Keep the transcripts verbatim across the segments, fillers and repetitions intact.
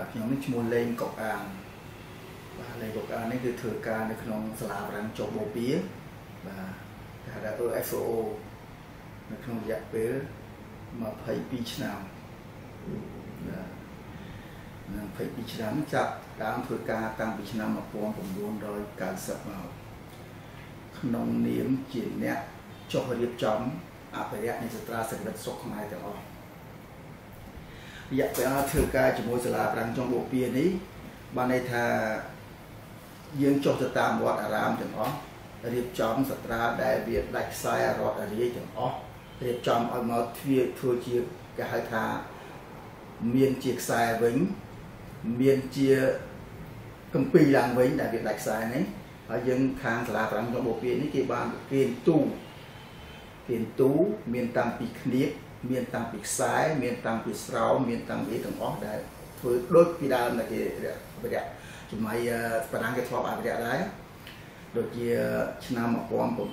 ខ្ញុំនេះឈ្មោះលេងកុកអានបាទលេងកុកអាននេះគឺធ្វើការនៅក្នុងសាលាប្រាំងចុះបូព៌ាបាទគេហៅថា เอฟ โอ នៅក្នុងរយៈពេលยี่สิบสองឆ្នាំបាទនៅยี่สิบสองឆ្នាំចាប់ដើមធ្វើការតាំងពីឆ្នាំnineteen ninetyមកក្នុងនាមជាអ្នកចុះរៀបចំអភិរក្សនៃស្ត្រាសង្កឹតស្រុកខ្មែរទាំងអស់រយៈពេលធ្វើការជាមួយសាលាប្រាំងចុងបូព៌ានេះបានន័យថាយើងចុះទៅតាមវត្តអារាមទាំងអស់រៀបចំស្ត្រាដែលវាដាច់ខ្សែរត់រាយទាំងអស់រៀបចំឲ្យមកធ្វើធ្វើជាគេហៅថាមានជាខ្សែវិញមានជាកំពីឡើងវិញដែលវាដាច់ខ្សែនេះហើយយើងខាងសាលាប្រាំងចុងបូព៌ានេះគេបានគេទូគេទូមានតាំងពីគ្នាមានតាំងពីខ្សែមានតាំងពីស្រោមមានតាំងពីទាំងអស់ដែលធ្វើដូចពីដើមដែលគេអភិរក្សចំណៃបារាំងគេធ្លាប់អភិរក្សដែរដូចជាឆ្នាំnineteen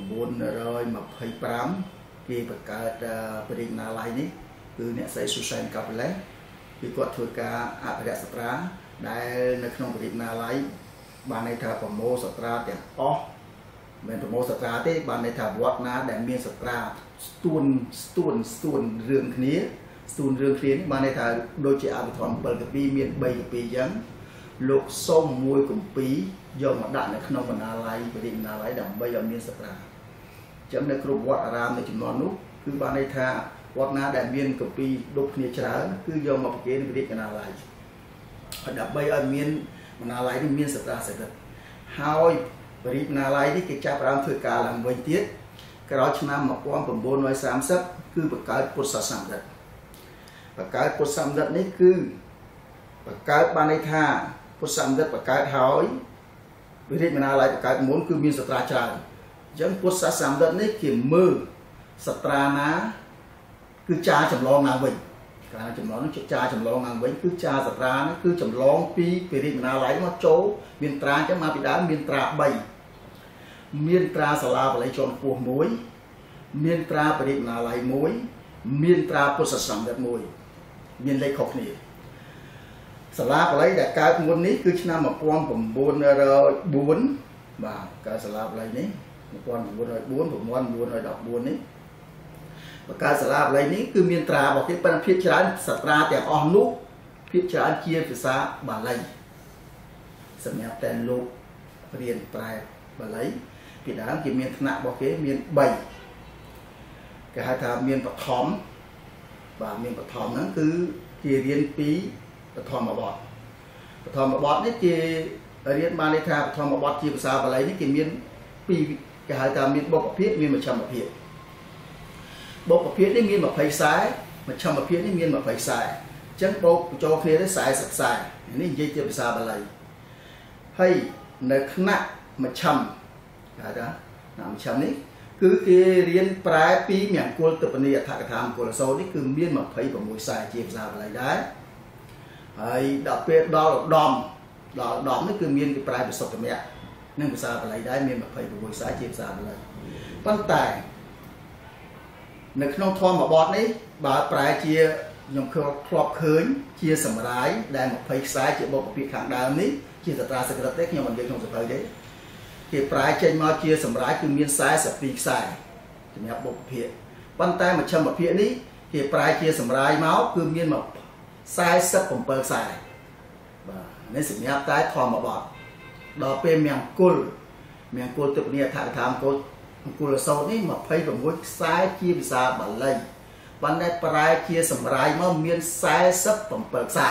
twenty-fiveគេបង្កើតបរិញ្ញាល័យនេះគឺអ្នកស្រី Susan Kapelek គឺគាត់ធ្វើការអភិរក្សសត្រាដែលនៅក្នុងបរិញ្ញាល័យបានន័យថាប្រមូលសត្រាទាំងអស់មិនប្រមូលសត្រាទេបានន័យថាវត្តណាដែលមានសត្រាស្ទួនស្ទួនស្ទួនរឿងគ្នាស្ទួនរឿងគ្នានេះបានន័យថាដូចជាអភិធម្មsevenកាពីមានthreeកាពីអញ្ចឹងលោកសុំមួយកាពីយកមកដាក់នៅក្នុងបណ្ណាល័យបរិញ្ញាល័យដើម្បីឲ្យមានសត្រាអញ្ចឹងនៅគ្រប់វត្តអារាមនៅចំនួននោះគឺបានន័យថាវត្តណាដែលមានកាពីដូចគ្នាច្រើនគឺយកមកប្រគេនបរិញ្ញាល័យហើយដើម្បីឲ្យមានបណ្ណាល័យនេះមានសត្រាសង្កឹតហើយបរិញ្ញាល័យនេះគេចាប់ផ្ដើមធ្វើការឡើងវិញទៀតក្រោយឆ្នាំnineteen thirtyគឺបង្កើតពុទ្ធសាសនាបង្កើតពុទ្ធសាសនានេះគឺបង្កើតបានន័យថាពុទ្ធសាសនាបង្កើតហើយវិរិយមណាល័យបង្កើតមុនគឺមានសត្រាច្រើនអញ្ចឹងពុទ្ធសាសនានេះគេមើលសត្រាណាគឺចាចម្លងឡើងវិញការចម្លងនោះចាចម្លងឡើងវិញគឺចាសត្រានេះគឺចម្លងពីវិរិយមណាល័យមកចូលមានត្រាអញ្ចឹងមកពីដើមមានត្រាthreeមានត្រាសាលាបល័យជាន់ខ្ពស់មួយមានត្រាបរិញ្ញាល័យមួយមានត្រាពុទ្ធសាសនាមួយមានលេខខុសគ្នាសាលាបល័យដែលកើតមុននេះគឺឆ្នាំnineteen oh fourបាទកើតសាលាបល័យនេះnineteen oh four nineteen fourteenនេះបង្កើតសាលាបល័យនេះគឺមានត្រារបស់គេប៉ុន្តែភាគច្រើនសត្រាទាំងអស់នោះភាគច្រើនជាភាសាបាលីសម្រាប់តែលោករៀនប្រែបាលីពីដើមគេមានថ្នាក់របស់គេមានthreeគេហៅថាមានបឋមបាទមានបឋមហ្នឹងគឺគេរៀនពីបឋមបទបឋមបទនេះគេរៀនបានន័យថាបឋមបទជាភាសាបាលីនេះគេមានពីរគេហៅថាមានបុព្វភាគមានមជ្ឈិមភាគបុព្វភាគនេះមានtwentyខ្សែមជ្ឈិមភាគនេះមានtwentyខ្សែអញ្ចឹងបូកបញ្ចូលគ្នាទៅfortyខ្សែនេះនិយាយជាភាសាបាលីហើយនៅថ្នាក់មជ្ឈិមគេហៅថាមជ្ឈិមនេះគឺគេរៀនប្រែពីមង្គលទុបនីអដ្ឋកថាមង្គលសូត្រនេះគឺមានtwenty-sixខ្សែជាភាសាបាលីដែរហើយដល់ពេលដល់ឧត្តមដល់ឧត្តមនេះគឺមានគេប្រែពិសុទ្ធមគ្គនឹងភាសាបាលីដែរមានtwenty-sixខ្សែជាភាសាបាលីប៉ុន្តែនៅក្នុងធម្មបទនេះបើប្រែជាខ្ញុំឃើញធ្លាប់ឃើញជាសម្រាយដែលtwentyខ្សែជាបុព្វភាគខាងដើមនេះជាសត្រាសង្កឹតទេខ្ញុំមិននិយាយក្នុងសភៅទេគេប្រែចេញមកជាសម្រាប់គឺមានforty-twoខ្សែសម្រាប់បុព្វភាគប៉ុន្តែមជ្ឈិមភាគនេះគេប្រែជាសម្រាប់មកគឺមានforty-sevenខ្សែបាទនេះសម្រាប់តែធម្មបទដល់ពេលមង្គលមង្គលទុបនីអដ្ឋកថាមង្គលមង្គលសូត្រនេះtwenty-sixខ្សែជាភាសាបាលីប៉ុន្តែប្រែជាសម្រាប់មកមានforty-sevenខ្សែ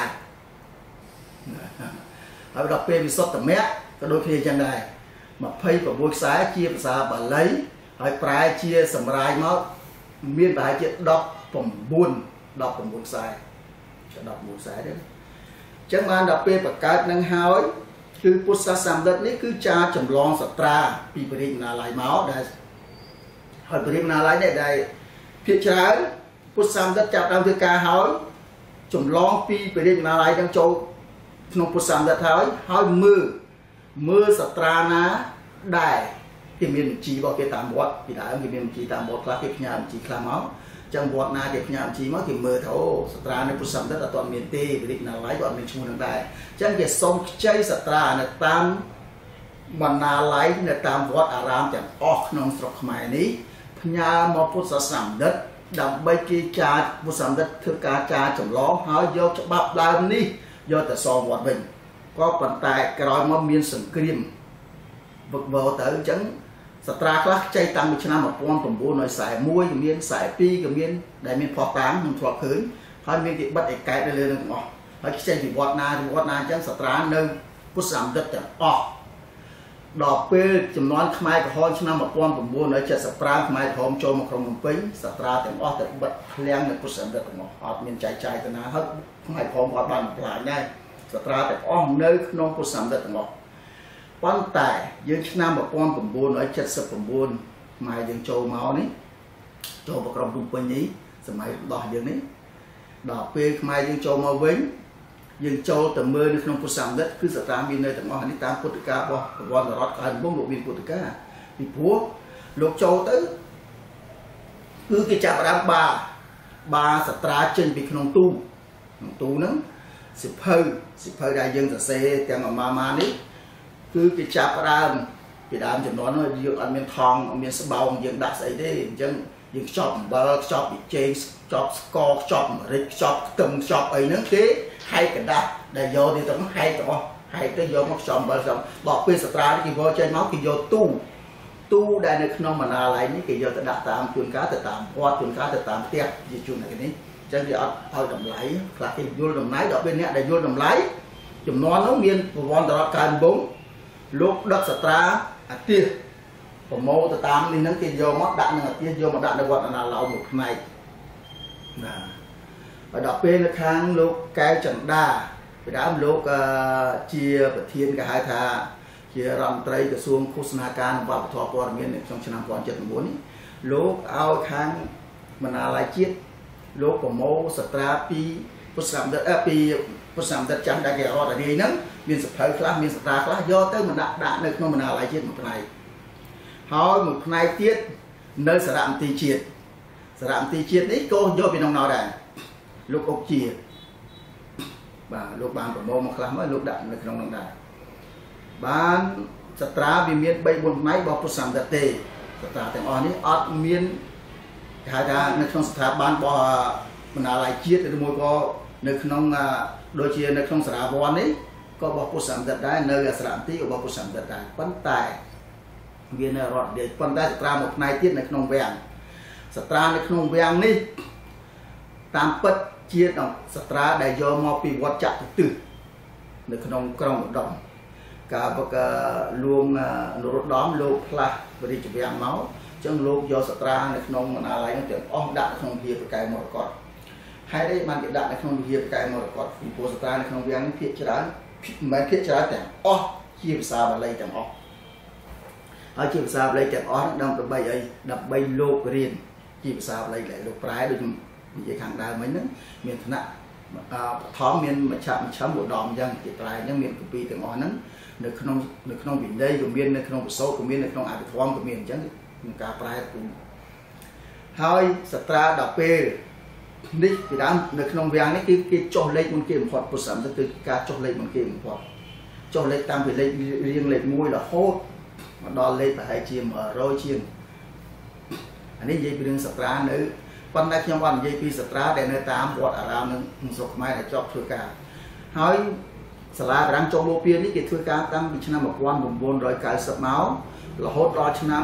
ហើយដល់ពេលវិសុទ្ធមគ្គក៏ដូចគ្នាចឹងដែរtwenty-sixខ្សែជាភាសាបាលីហើយប្រែជាសម្រាប់មកមានប្រហែលជាnineteen nineteenខ្សែnineteenខ្សែទេអញ្ចឹងបានដល់ពេលបង្កើតនឹងហើយគឺពុទ្ធសាសនានេះគឺចាចម្លងសត្រាពីបរិញ្ញាល័យមកដែលហើយបរិញ្ញាល័យនេះដែលភាគច្រើនពុទ្ធសាសនាចាប់ដើមធ្វើការហើយចម្លងពីបរិញ្ញាល័យនឹងចូលក្នុងពុទ្ធសាសនាហើយហើយមើលមើលសត្រាណាដែលគេមានបញ្ជីរបស់គេតាមវត្តពីដើមគេមានបញ្ជីតាមវត្តខ្លះគេផ្ញើបញ្ជីខ្លះមកចចឹងវត្តណាគេផ្ញើបញ្ជីមកគេមើលថាអូសត្រានៅពុទ្ធសម្ដិតអត់ទាន់មានទេវិរិទ្ធណាល័យក៏អត់មានឈ្មោះនឹងដែរអញ្ចឹងគេសូមខ្ចីសត្រានៅតាមបណ្ណាល័យនៅតាមវត្តអារាមទាំងអស់ក្នុងស្រុកខ្មែរនេះផ្ញើមកពុទ្ធសាសនាបណ្ឌិតដើម្បីគេចារពុទ្ធសម្ដិតធ្វើការចារចម្លងហើយយកច្បាប់ដើមនេះយកទៅសងវត្តវិញក៏ប៉ុន្តែក្រោយមកមានសង្គ្រាមវឹកវរទៅអញ្ចឹងសត្រាខ្លះខ្ចីតាំងពីឆ្នាំmột nghìn chín trăm四mươi mộtក៏មានสี่สิบสองក៏មានដែលមានផុសតាំងខ្ញុំធ្លាប់ឃើញហើយមានគេបិទឯកែតនៅលើនឹងទាំងអស់ហើយខ្ចីពីវត្តណាពីវត្តណាអញ្ចឹងសត្រានៅពុទ្ធសម្ដិតទាំងអស់ដល់ពេលចំនួនខ្មែរក្រហមឆ្នាំmột nghìn chín trăm bảy mươiប្រាំខ្មែរក្រហមចូលមកក្រុងភ្នំពេញសត្រាទាំងអស់ទៅបិទឃ្លាំងនៅពុទ្ធសម្ដិតទាំងអស់អត់មានចែកចាយទៅណាហើយខ្មែរក្រហមគាត់បានបំផ្លាញដែរសត្រាទាំងអស់នៅក្នុងពុទ្ធសម្ដិតទាំងអស់ប៉ុន្តែយើងឆ្នាំmột nghìn chín trăm bảy mươi chínខ្មែរយើងចូលមកនេះចូលមកក្រុងភ្នំពេញនេះសម័យដោះយើងនេះដល់ពេលខ្មែរយើងចូលមកវិញយើងចូលទៅមើលនៅក្នុងពុទ្ធសម្ដិតគឺសត្រាមាននៅទាំងអស់នេះតាមពុទ្ធការបស់ប្រវត្តិរដ្ឋក្រៅដំបងលោកមានពុទ្ធកាពីព្រោះលោកចូលទៅគឺគេចាប់ដើមបាបាសត្រាចេញពីក្នុងទូក្នុងទូហ្នឹងសិភៅសិភៅដែលយើងសរសេរទាំងអមាមានេះគឺគេចាប់ដើមពីដើមចំនួននោះយើងអត់មានថងអត់មានស្បោងយើងដាក់ស្អីទេអញ្ចឹងយើងខ្ចប់អំបិលខ្ចប់ប៊ីចេងខ្ចប់ស្ករខ្ចប់ម្រេចខ្ចប់ខ្ទឹមខ្ចប់អីហ្នឹងគេហែកกระดาษដែលយកទៅទាំងហែកទាំងអស់ហែកទៅយកមកខ្ចប់អំបិលខ្ចប់ដល់ពេលសត្រានេះគេយកចេញមកគេយកទូទូដែលនៅក្នុងបណ្ណាល័យនេះគេយកទៅដាក់តាមជួនកាលទៅតាមវត្តជួនកាលទៅតាមផ្ទះជាជួននេះអញ្ចឹងគេអត់ឲ្យតម្លៃខ្លះគេយល់តម្លៃដល់ពេលអ្នកដែលយល់តម្លៃចំនួននោះមានប្រវត្តិរដ្ឋកើតបំលោកដឹកសត្រាអាទិសប្រមូលទៅតាមនេះហ្នឹងគេយកមកដាក់នឹងអាទិសយកមកដាក់នៅវត្តអណាឡោមួយផ្នែកណាហើយដល់ពេលនៅខាងលោកកែវចន្ទាពីដើមលោកជាប្រធានគេហៅថាជារដ្ឋមន្ត្រីក្រសួងឃោសនាការនិងវប្បធម៌ព័ត៌មាននៅក្នុងឆ្នាំmột nghìn chín trăm bảy mươi chínនេះលោកឲ្យខាងបណ្ណាល័យជាតិលោកប្រមូលសត្រាពីពុទ្ធសម្ដិតពីពុទ្ធសម្ដិតចាំដែលគេអត់រាយហ្នឹងមានសភៅខ្លះមានសត្រាខ្លះយកទៅមកដាក់ដាក់នៅក្នុងបណ្ណាល័យជាតិមួយផ្នែកហើយមួយផ្នែកទៀតនៅសារមន្ទីរជាតិសារមន្ទីរជាតិនេះក៏យកពីក្នុងនោះដែរលោកអុកជាបាទលោកបានប្រមូលមកខ្លះមកលោកដាក់នៅក្នុងនោះដែរបានសត្រាវាមានបីបួនផ្នែករបស់ពុទ្ធសម្ដិតទេសត្រាទាំងអស់នេះអត់មានគេហៅថានៅក្នុងស្ថាប័នរបស់បណ្ណាល័យជាតិឬមួយក៏នៅក្នុងដូចជានៅក្នុងសារាវ័ននេះក៏របស់ពុទ្ធសម្ដិតដែរនៅសារមន្ទីររបស់ពុទ្ធសម្ដិតដែរប៉ុន្តែវានៅរដ្ឋដេកប៉ុន្តែសត្រាមួយផ្នែកទៀតនៅក្នុងវាំងសត្រានៅក្នុងវាំងនេះតាមពិតជាសត្រាដែលយកមកពីវត្តចតុទិសនៅក្នុងក្រុងឧត្តមកាលបកលួងនរោត្តមលោកផ្លាស់បរិជ្ជវាំងមកអញ្ចឹងលោកយកសត្រានៅក្នុងមណ្ឌល័យនោះទាំងអស់ដាក់ក្នុងវិហារប្រកែមរកតហេតុអីបានគេដាក់នៅក្នុងវិហារប្រកែមរកតពីព្រោះសត្រានៅក្នុងវាំងនេះភាគច្រើនមិនមែនភាគច្រើនទាំងអស់ជាភាសាបាលីទាំងអស់ហើយជាភាសាបាលីទាំងអស់ដើម្បីអីដើម្បីលោករៀនជាភាសាបាលីដែលលោកប្រែដូចនិយាយខាងដើមមិញហ្នឹងមានឋានៈបឋមមានមជ្ឈមជ្ឈមឧត្តមអញ្ចឹងគេប្រែអញ្ចឹងមានកាពីទាំងអស់ហ្នឹងនៅក្នុងនៅក្នុងវិន័យក៏មាននៅក្នុងបសោតក៏មាននៅក្នុងអភិធម្មក៏មានអញ្ចឹងក្នុងការប្រែពូហើយសត្រាដល់ពេលនេះពីដើមនៅក្នុងវាំងនេះគឺគេចុះលេខមុនគេបំផុតពុទ្ធសម្ដិតគឺការចុះលេខមុនគេបំផុតចុះលេខតាំងពីលេខរៀងលេខមួយរហូតមកដល់លេខប្រហែលជាmột trămជាងអានេះនិយាយពីរឿងសត្រានៅប៉ុន្តែខ្ញុំអត់និយាយពីសត្រាដែលនៅតាមវត្តអារាមនៅស្រុកខ្មែរដែលជាប់ធ្វើការហើយសាលាបារាំងចុងបូព៌ានេះគេធ្វើការតាំងពីឆ្នាំmột nghìn chín trăm chín mươiមករហូតដល់ឆ្នាំ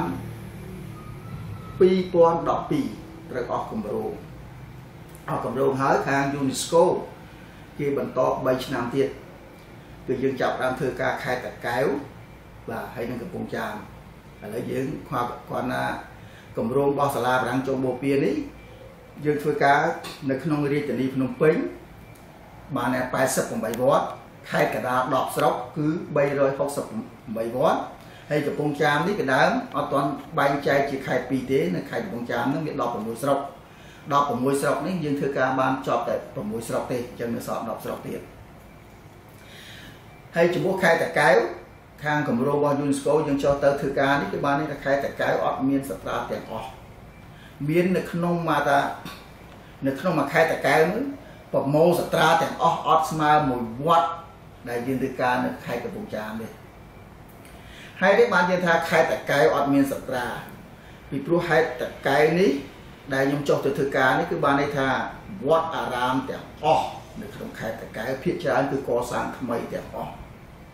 hai nghìn mười haiត្រូវអស់គម្រោងអស់គម្រោងហើយខាង UNESCO គេបន្តbaឆ្នាំទៀតគឺយើងចាប់បានធ្វើការខេត្តតាកែវបាទហើយនឹងកំពង់ចាមឥឡូវយើងខ្វះគាត់ណាគម្រោងរបស់សាលាបារាំងចុងបូព៌ានេះយើងធ្វើការនៅក្នុងរាជធានីភ្នំពេញបានតែ八十八វត្តខេត្តកណ្ដាលដប់ស្រុកគឺba trăm sáu mươi támវត្តហើយកំពង់ចាមនេះកដើមអត់ទាន់បែងចែកជាខេត្តពីរទេនៅខេត្តកំពង់ចាមហ្នឹងមាន16ស្រុក16ស្រុកនេះយើងធ្វើការបានចប់តែ6ស្រុកទេអញ្ចឹងនៅសល់10ស្រុកទៀតហើយចំពោះខេត្តតាកែវខាងគម្រោងរបស់ UNESCO យើងចូលទៅធ្វើការនេះគឺបាននេះខេត្តតាកែវអត់មានសត្រាទាំងអស់មាននៅក្នុងមកថានៅក្នុងមួយខេត្តតាកែវនោះប្រមូលសត្រាទាំងអស់អត់ស្មើមួយវត្តដែលយើងធ្វើការនៅខេត្តកំពង់ចាមនេះហើយនេះបានយើងថាខេត្តតាកែវអត់មានសត្រាពីព្រោះហេតុតាកែវនេះដែលខ្ញុំចុះទៅធ្វើការនេះគឺបានន័យថាវត្តអារាមទាំងអស់នៅក្នុងខេត្តតាកែវភាគច្រើនគឺកសាងថ្មីទាំងអស់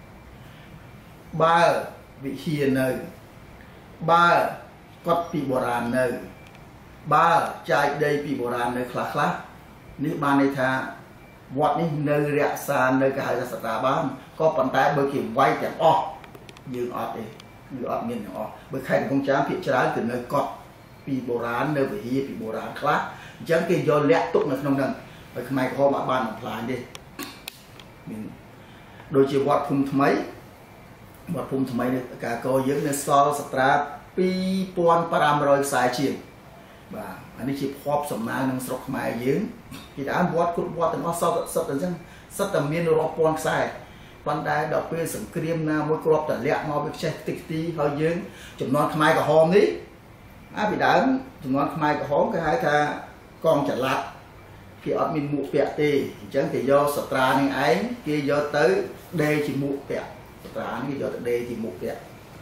បើវិហារនៅបើគាត់ពីបុរាណនៅបើចាយដីពីបុរាណនៅខ្លះខ្លះនេះបានន័យថាវត្តនេះនៅរក្សានៅគេហៅថាសត្រាបានក៏ប៉ុន្តែបើគេវាយទាំងអស់យើងអត់ទេគឺអត់មានទាំងអស់បើខេត្តកំពង់ចាមភាគច្រើនគឺនៅកត់ពីបុរាណនៅវិហារពីបុរាណខ្លះអញ្ចឹងគេយកលាក់ទុកនៅក្នុងហ្នឹងហើយខ្មែរក្រហមអត់បានបំផ្លាញទេមានដូចជាវត្តភូមិថ្មីវត្តភូមិថ្មីនៅការកោយើងនៅសល់សត្រាពីរពាន់ប្រាំរយខ្សែជាងបាទអានេះជាភ័ព្វសំណាងក្នុងស្រុកខ្មែរយើងពីដើមវត្តគ្រប់វត្តទាំងអស់សតសតអញ្ចឹងសតតែមានរាប់ពាន់ខ្សែប៉ុន្តែដល់ពេលសង្គ្រាមណាមួយគ្រាប់តលាក់មកវាខ្ចេះតិចទីហើយយើងចំនួនខ្មែរក្រហមនេះអាពីដើមចំនួនខ្មែរក្រហមគេហៅថាកងចល័តគេអត់មានមួកពាក់ទេអញ្ចឹងគេយកសត្រានឹងឯងគេយកទៅដេរជាមួកពាក់សត្រានេះគេយកទៅដេរជាមួកពាក់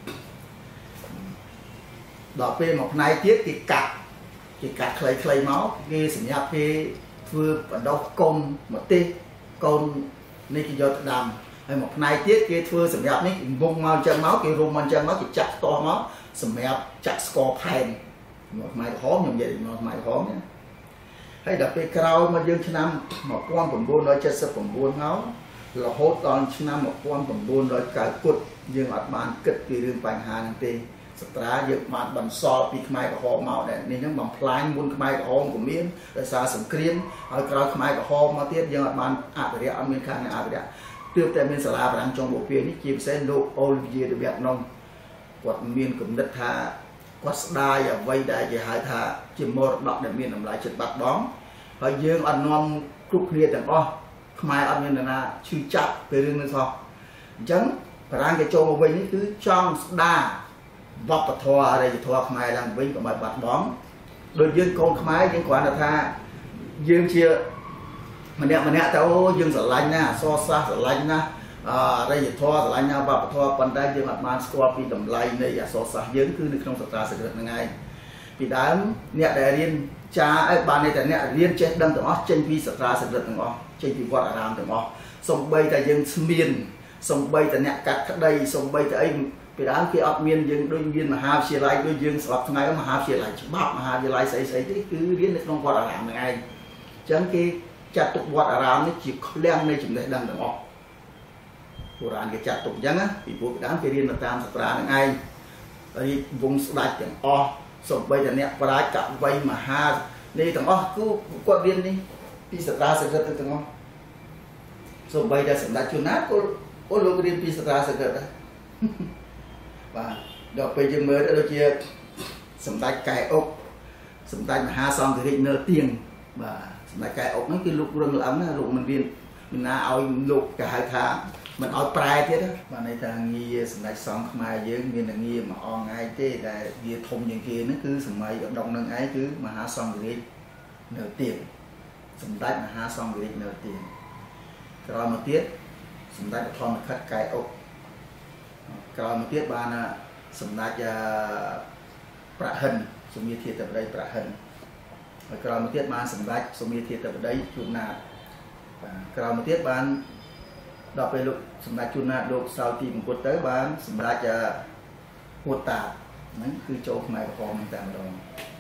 ដល់ពេលមកផ្នែកទៀតគេកាត់គេកាត់ខ្លីៗមកគេសម្រាប់គេធ្វើបដោះកូនមកទេសកូននេះគេយកទៅដាំហើយមកផ្នែកទៀតគេធ្វើសម្រាប់នេះវងមកអញ្ចឹងមកគេរុំមកអញ្ចឹងមកគេចាក់ផ្ទាស់មកសម្រាប់ចាក់ស្ករផែនមកផ្នែកក្រហមខ្ញុំនិយាយមកផ្នែកក្រហមណាហើយដល់ពេលក្រោយមកយើងឆ្នាំmột nghìn chín trăm bảy mươi chínមករហូតដល់ឆ្នាំmột nghìn chín trăm chín mươiគត់យើងអត់បានគិតពីរឿងបញ្ហាហ្នឹងទេសត្រាយើងបានបន្សល់ពីខ្មែរក្រហមមកដែរនេះហ្នឹងបំផ្លាញមុនខ្មែរក្រហមក៏មានដោយសារសង្គ្រាមហើយក្រោយខ្មែរក្រហមមកទៀតយើងអត់បានអភិរក្សអត់មានខាងអភិរក្សទើបតែមានសាលាបារាំងចុងបូព៌ានេះជាពិសេសលោកអូលវីយេ de Vietnam គាត់មានគំនិតថាគាត់ស្ដាយអ្វីដែលគេហៅថាជាមរតកដែលមានតម្លៃចិត្តបាត់បង់ហើយយើងអត់នាំគ្រប់គ្នាទាំងអស់ខ្មែរអត់មាននរណាឈឺចាប់ពីរឿងនេះសោះអញ្ចឹងបារាំងគេចូលមកវិញនេះគឺចង់ស្ដារវប្បធម៌អរិយធម៌ខ្មែរឡើងវិញកុំឲ្យបាត់បង់ដូចយើងកូនខ្មែរយើងគ្រាន់តែថាយើងជាម្នាក់ម្នាក់ទៅអូយើងស្រឡាញ់ណាអក្សរសាស្ត្រស្រឡាញ់ណាអរិយធម៌ស្រឡាញ់ណាវប្បធម៌ប៉ុន្តែយើងអត់បានស្គាល់ពីតម្លៃនៃអក្សរសាស្ត្រយើងគឺនៅក្នុងសាស្ត្រាស្ក្រឹតហ្នឹងឯងពីដើមអ្នកដែលរៀនចាឲ្យបានតែអ្នករៀនចេះដឹងទាំងអស់ចេញពីសាស្ត្រាស្ក្រឹតទាំងអស់ចេញពីវត្តអារាមទាំងអស់សំបីតែយើងស្មៀនសំបីតែអ្នកកាត់ក្តីសំបីតែអីពីដើមគេអត់មានយើងដូចមានមហាវិទ្យាល័យដូចយើងស្រាប់ថ្ងៃមហាវិទ្យាល័យច្បាប់មហាវិទ្យាល័យស្អីស្អីទេគឺរៀននៅក្នុងវត្តអារាមហ្នឹងឯងអញ្ចឹងគេចាត់ទុកវត្តអារាមនេះជាឃ្លាំងនៃចំណេះដឹងទាំងអស់បុរាណគេចាត់ទុកអញ្ចឹងណាពីព្រោះពីដើមគេរៀនទៅតាមសាស្ត្រាហ្នឹងឯងហើយវងស្ដេចទាំងអស់សំបីតែអ្នកប្រាជ្ញកវីមហានេះទាំងអស់គឺគាត់រៀននេះពីសាស្ត្រាស្ក្រឹតទាំងអស់សំបីតែសម្ដេចជួនណាក៏ក៏លោករៀនពីសាស្ត្រាស្ក្រឹតដែរបាទដល់ពេលយើងមើលដូចជាសម្ដេចកែអុកសម្ដេចមហាសង្ឃរាជនើទៀងបាទសម្ដេចកែអុកហ្នឹងគឺលោករឹងល្អណាស់លោកមិនរៀនមិនណាឲ្យលោកគេហៅថាមិនឲ្យប្រែទៀតបាទន័យថាងារសម្ដេចសង្ឃខ្មែរយើងមានតែងារមួយអង្គឯងទេដែលវាធំជាងគេហ្នឹងគឺសម័យឧត្តមនឹងឯងគឺមហាសង្ឃរាជនើទៀងសម្ដេចមហាសង្ឃរាជនើទៀងក្រោយមកទៀតសម្ដេចបឋមខិតកែអុកក្រោយមកទៀតបានសម្ដេចប្រហិនសុមាធាតបតីប្រហិនហើយក្រោយមកទៀតបានសម្ដេចសុមាធាតបតីជួនណាតបាទក្រោយមកទៀតបានដល់ពេលលោកសម្ដេចជួនណាតលោកសោយទីអង្គទៅបានសម្ដេចពុទ្ធតាហ្នឹងគឺចូលខ្មែរក្រហមតែម្ដង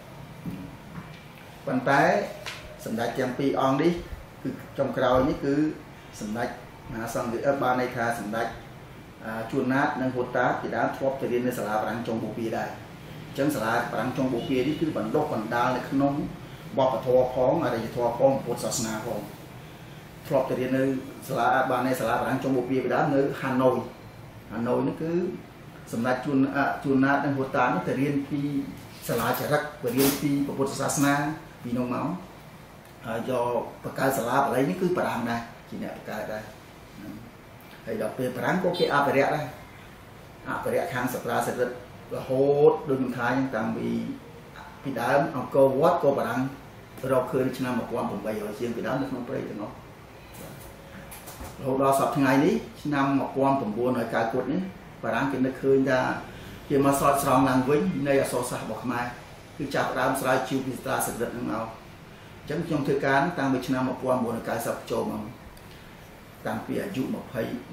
ប៉ុន្តែសម្ដេចទាំងពីរអង្គនេះគឺចុងក្រោយនេះគឺសម្ដេចមហាសង្ឃរាជបានន័យថាសម្ដេចជួនណាតនិងពុទ្ធតាពីដើមធ្លាប់ទៅរៀននៅសាលាបារាំងចុងបូព៌ាដែរអញ្ចឹងសាលាបារាំងចុងបូព៌ានេះគឺបណ្ដុះបណ្ដាលនៅក្នុងវប្បធម៌ផងអរិយធម៌ផងពុទ្ធសាសនាផងធ្លាប់ទៅរៀននៅសាលាបាននៅសាលាបារាំងចុងបូព៌ាពីដើមនៅហាណូយហាណូយនេះគឺសម្ដេចជួនជួនណាតនិងពុទ្ធតានេះទៅរៀនពីសាលាចរិតទៅរៀនពីពុទ្ធសាសនាពីនោះមកហើយយកបង្កើតសាលាបរិយនេះគឺបារាំងដែរជាអ្នកបង្កើតដែរហើយដល់ពេលបារាំងក៏គេអភិរក្សដែរអភិរក្សខាងសាស្ត្រាស្ក្រឹតរហូតដូចខ្ញុំថាអញ្ចឹងតាំងពីពីដើមអង្គរវត្តក៏បារាំងរកឃើញឆ្នាំmột nghìn tám trămជាងពីដើមនៅក្នុងព្រៃទាំងនោះរហូតដល់សប្តាហ៍ថ្ងៃនេះឆ្នាំmột nghìn chín trăm chín mươiគួតនេះបារាំងគេនឹកឃើញថាគេមកស្រោចស្រង់ឡើងវិញនៃអក្សរសាស្ត្ររបស់ខ្មែរគឺចាប់ដើមស្រាវជ្រាវពីស្ត្រាសក្តិនឹងមកអញ្ចឹងខ្ញុំធ្វើការតាំងពីឆ្នាំmột nghìn chín trăm chín mươiចូលមកតាំងពីអាយុ24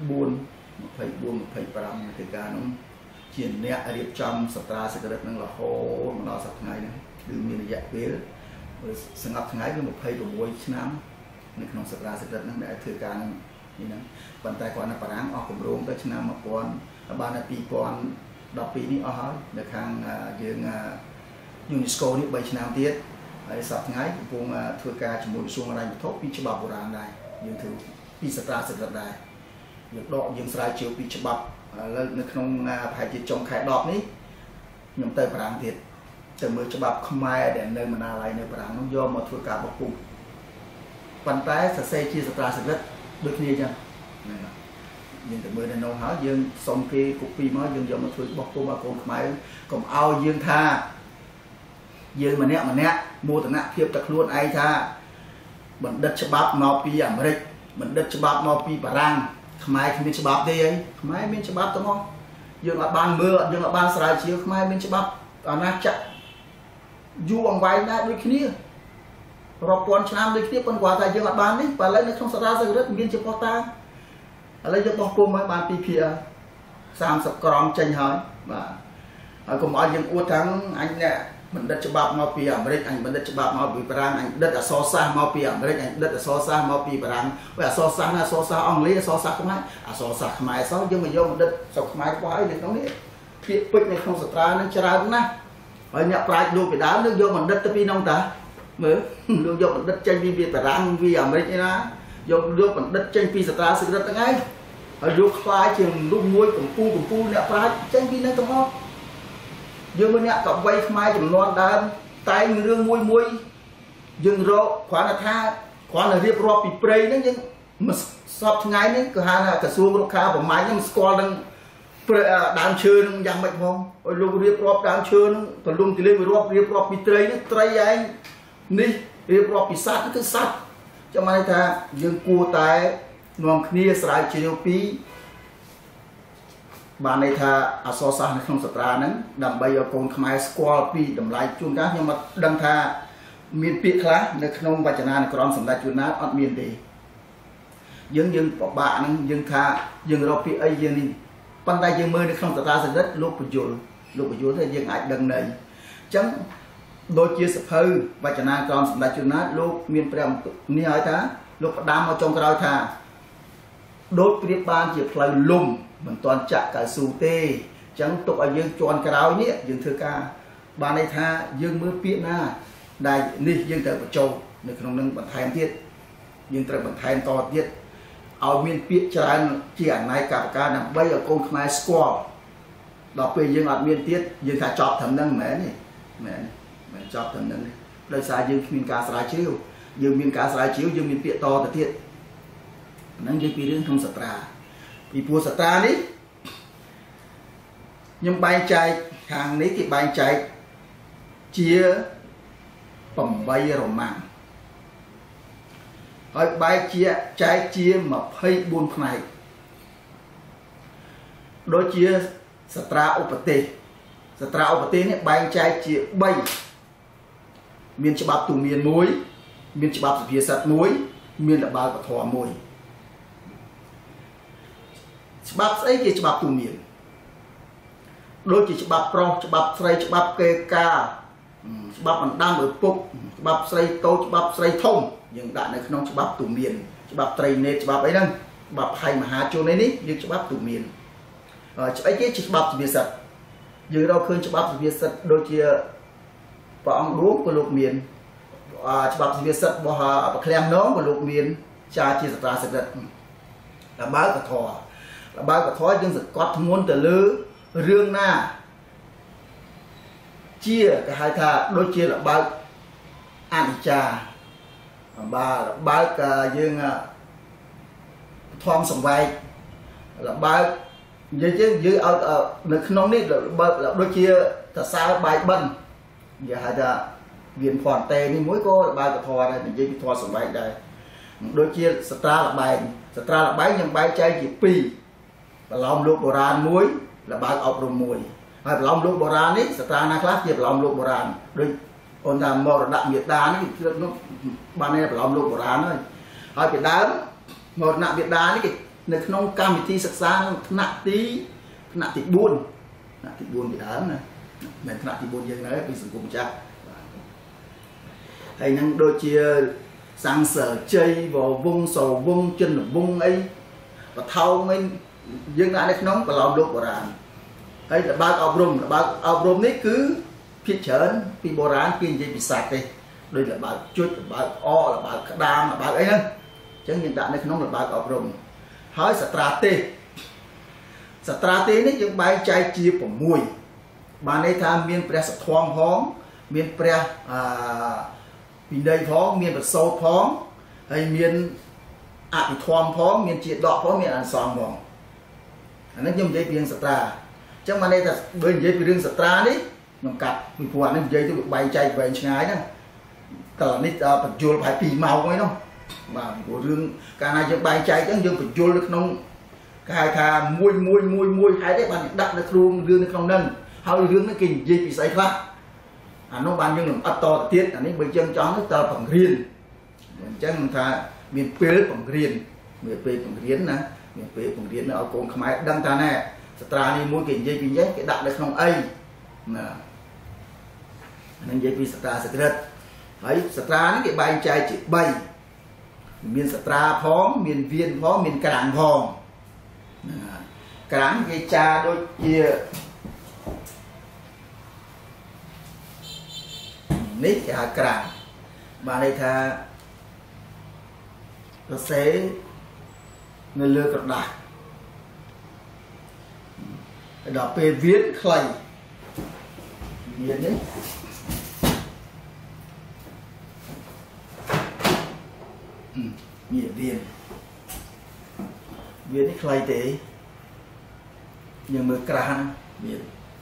24 25ធ្វើការនោះជាអ្នករៀបចំស្ត្រាសក្តិនឹងរហូតមកដល់សប្តាហ៍ថ្ងៃនេះគឺមានរយៈពេលសង្កត់ថ្ងៃគឺ26ឆ្នាំនៅក្នុងស្ត្រាសក្តិនឹងដែលធ្វើការនឹងនេះហ្នឹងប៉ុន្តែគាត់នៅបារាំងអស់គម្រោងទៅឆ្នាំ1000បានដល់2012នេះអស់ហើយនៅខាងយើង UNESCO នេះ3ឆ្នាំទៀតហើយសប្តាហ៍ថ្ងៃកំពុងធ្វើការជាមួយក្រសួងហិរញ្ញវត្ថុពីច្បាប់បុរាណដែរយើងធ្វើពីស្ត្រាសក្តិដែរយើងដកយើងស្រាវជ្រាវពីច្បាប់ឥឡូវនៅក្នុងប្រហែលជាចុងខែដប់នេះខ្ញុំទៅបារាំងទៀតទៅមើលច្បាប់ខ្មែរដែលនៅបណ្ណាល័យនៅបារាំងនោះយកមកធ្វើការបោះពុម្ពប៉ុន្តែសរសេរជាស្ត្រាសក្តិដូចគ្នាអញ្ចឹងយើងទៅមើលនៅនោះហើយយើងសុំគេកូពីមកយើងយកមកធ្វើបោះពុម្ពឲ្យកូនខ្មែរកុំឲ្យយើងថាយើងម្នាក់ម្នាក់មោទនភាពតែខ្លួនឯងថាបណ្ឌិតច្បាប់មកពីអាមេរិកបណ្ឌិតច្បាប់មកពីបារាំងខ្មែរគ្មានច្បាប់ទេអីខ្មែរមានច្បាប់ទៅមកយើងអត់បានមើលយើងអត់បានស្រាវជ្រាវខ្មែរមានច្បាប់អាណាចក្រយូរអង្វែងដែរដូចគ្នារាប់ពាន់ឆ្នាំដូចគ្នាប៉ុន្តែគាត់ថាយើងអត់បាននេះបើឥឡូវនៅក្នុងស្ត្រាសក្តិមានជាប៉ុស្តាឥឡូវយើងបោះពុម្ពហើយបានពីភា30ក្រមចេញហើយបាទហើយកុំឲ្យយើងអួតថាអញអ្នកបណ្ឌិតច្បាប់មកពីអាមេរិកអញបណ្ឌិតច្បាប់មកពីបារាំងអញបណ្ឌិតអក្សរសាស្ត្រមកពីអាមេរិកអញបណ្ឌិតអក្សរសាស្ត្រមកពីបារាំងហើយអក្សរសាស្ត្រណាអក្សរសាស្ត្រអង់គ្លេសអក្សរសាស្ត្រខ្មែរអក្សរសាស្ត្រខ្មែរសោះយើងមកយកបណ្ឌិតស្រុកខ្មែររបស់ឲ្យនៅក្នុងនេះភាគពេជ្រនៅក្នុងស្ត្រានឹងច្រើនណាស់ហើយអ្នកប្រាជ្ញលោកពីដើមនឹងយកបណ្ឌិតទៅពីនោះតាមើលលោកយកបណ្ឌិតចេញពីបារាំងពីអាមេរិកឯណាយកយកបណ្ឌិតចេញពីស្ត្រាសក្តិទាំងឯងហើយយកខ្លាយជារូបមួយកម្ពូកម្ពូអ្នកប្រាជ្ញចេញពីនៅទាំងអស់យើងមើលអ្នកកវីខ្មែរចំនួនដើមតែងរឿងមួយមួយយើងរកគ្រាន់តែថាគ្រាន់តែរៀបរាប់ពីព្រៃហ្នឹងយើងសពថ្ងៃនេះក៏ហៅថាក្រសួងរុក្ខាប្រមាញ់ហ្នឹងស្គាល់នឹងដើមឈើហ្នឹងយ៉ាងម៉េចផងឲ្យលោករៀបរាប់ដើមឈើហ្នឹងទលំទលាយរាប់រៀបរាប់ពីត្រីហ្នឹងត្រីឯងនេះរៀបរាប់ពីសត្វគឺសត្វចាំន័យថាយើងគួរតែនាំគ្នាស្រាវជ្រាវពីបានន័យថាអក្សរសាស្ត្រនៅក្នុងស្ត្រាហ្នឹងដើម្បីឲ្យកូនខ្មែរស្គាល់ពីតម្លៃជួនកាលខ្ញុំអត់ដឹងថាមានពាក្យខ្លះនៅក្នុងវចនានុក្រមសម្ដេចជួនណាតអត់មានទេយើងយើងពិបាកហ្នឹងយើងថាយើងរកពាក្យអីយើងនេះប៉ុន្តែយើងមើលនៅក្នុងស្ត្រាសក្តិលោកបញ្យលលោកបញ្យលថាយើងអាចដឹងន័យអញ្ចឹងដូចជាសភៅវចនានុក្រមសម្ដេចជួនណាតលោកមានព្រះនេះឲ្យថាលោកផ្ដាំមកចុងក្រោយថាដូចប្រៀបបានជាផ្លូវលំមិនទាន់ចាក់កៅស៊ូទេអញ្ចឹងទុកឲ្យយើងជន់ក្រោយនេះយើងធ្វើការបានន័យថាយើងមើលពាក្យណាដែលនេះយើងត្រូវបញ្ចូលនៅក្នុងនឹងបន្ថែមទៀតយើងត្រូវបន្ថែមតទៀតឲ្យមានពាក្យច្រើនជាអនាគតការដើម្បីឲ្យកូនខ្មែរស្គាល់ដល់ពេលយើងអត់មានទៀតយើងថាចប់ត្រឹមហ្នឹងមែនទេមែនមិនចប់ត្រឹមហ្នឹងដោយសារយើងគ្មានការស្រាវជ្រាវយើងមានការស្រាវជ្រាវយើងមានពាក្យតទៅទៀតហ្នឹងនិយាយពីរឿងក្នុងស្ត្រាពីព្រោះស្ត្រានេះខ្ញុំបែងចែកខាងនេះគេបែងចែកជា8រ៉ូម៉ាំងហើយបែកជាចែកជា24ផ្នែកដូចជាស្ត្រាឧបទេសស្ត្រាឧបទេសនេះបែងចែកជា3មានច្បាប់ទូមានមួយមានច្បាប់សុភាសិតមួយមានល្បើកធម៌មួយច្បាប់ស្អីជាច្បាប់ទូមានដូចជាច្បាប់ប្រុសច្បាប់ស្រីច្បាប់កេកាច្បាប់បណ្ដាំឪពុកច្បាប់ស្រីតូចច្បាប់ស្រីធំយើងដាក់នៅក្នុងច្បាប់ទូមានច្បាប់ត្រីនេតច្បាប់អីហ្នឹងច្បាប់ផៃមហាជននេះយើងច្បាប់ទូមានស្អីគេជាច្បាប់សុភាសិតយើងរកឃើញច្បាប់សុភាសិតដូចជាព្រះអង្គឌួងក៏លោកមានច្បាប់សុភាសិតរបស់ប្រក្លាំងនងក៏លោកមានចាជាស្ត្រាសក្តិល្បើកធម៌ល្បើកធម៌យើងសង្កត់ធ្ងន់ទៅលើរឿងណាជាគេហៅថាដូចជាល្បើកអនិច្ចាបាទល្បើកយើងធម្មសង្វែកល្បើកនិយាយជាយើងឲ្យនៅក្នុងនេះល្បើកដូចជាតសើបាយបិណ្ឌនិយាយហៅថា viên phòn tê ní mỗi cô là bao thò đây mình dây thò sòng bay đây đôi chia stra là bài stra là bái nhưng bái chay chỉ pi và lòng lục bồ ran muối là bao ọc rồng muối hay lòng lục bồ ran ấy stra na class chỉ lòng lục bồ ran đôi ôn làm màu đậm Việt đá này nó ban này là lòng lục bồ ran thôi hay Việt đá một nặng Việt đá cái nơi không cam thì sạch sang nặng tí nặng thì buồn nặng thì buồn Việt đá này mình nặng thì buồn như thế vì sự cùng cha hay năng đôi chia sang sở chơi vào vung sầu vung chân là vung ấy và thâu mình dương lại đấy nóng và lòng lục bồ ran ấy là ba ọc rồng là ba ọc rồng đấy cứ phía chớn vì bồ ran kia gì bị sạch đi đây là ba chút là ba o là ba đam là ba ấy nữa chứ hiện tại đây nóng là ba ọc rồng hỏi strate strate này những bài trai chia của mùi bà này tham miên pre sập thoang hóng miên pre vì đây phó miền vật sâu phó hay miền ạ bị thoang phó miền triệt đọ phó miền ăn sòng phó nó nhung dây viên stra chắc mà đây là bên dây viên stra đấy nhung cặp vì phù hợp dây tôi bay chạy về ngay đó tờ nít bật chùa phải tì màu ấy đâu mà của riêng cả này cho bay chạy chẳng dương phải chùa được nông cái thà mui mui mui mui hai đấy bạn đặt được luôn riêng không nâng hai riêng nó kinh gì bị xảy ra nó ban nhưng làm to tiết là nên bây chân chó nó tờ bằng riêng chân ta miền quê bằng riêng miền quê bằng riêng nè miền quê bằng riêng ở cồn khmer đăng ta nè stra đi muốn kiện dây vì nhé cái đặt được không ai nè nên dây vì stra sẽ rất ấy stra nó cái bay trai chỉ bay miền stra phó miền viên phó miền cảng hòn cảng cái cha đôi chia nít cái cảng bà đây tha nó sẽ người lừa cật đạt đọc về viết clay viết đấy nghĩa viên viết đấy clay tế nhưng mà cảng viết